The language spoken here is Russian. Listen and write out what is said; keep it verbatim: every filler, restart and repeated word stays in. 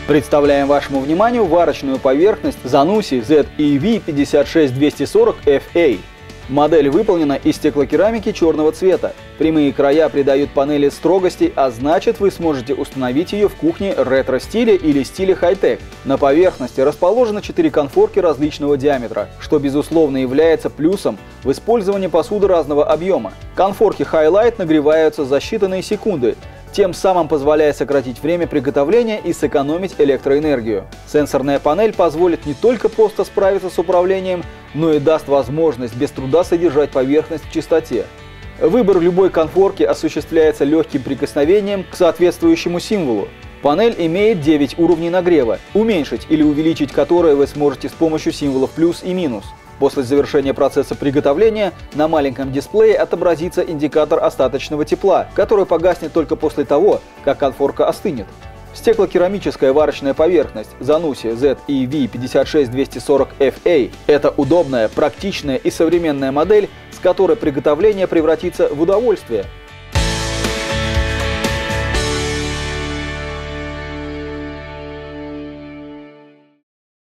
Представляем вашему вниманию варочную поверхность Zanussi зет и ви пятьдесят шесть двести сорок эф эй. Модель выполнена из стеклокерамики черного цвета. Прямые края придают панели строгости, а значит, вы сможете установить ее в кухне ретро-стиле или стиле хай-тек. На поверхности расположены четыре конфорки различного диаметра, что безусловно является плюсом в использовании посуды разного объема. Конфорки Hi-Lite нагреваются за считанные секунды, тем самым позволяя сократить время приготовления и сэкономить электроэнергию. Сенсорная панель позволит не только просто справиться с управлением, но и даст возможность без труда содержать поверхность в чистоте. Выбор любой конфорки осуществляется легким прикосновением к соответствующему символу. Панель имеет девять уровней нагрева, уменьшить или увеличить которые вы сможете с помощью символов плюс и минус. После завершения процесса приготовления на маленьком дисплее отобразится индикатор остаточного тепла, который погаснет только после того, как конфорка остынет. Стеклокерамическая варочная поверхность Zanussi зет и ви пятьдесят шесть двести сорок эф эй – это удобная, практичная и современная модель, с которой приготовление превратится в удовольствие.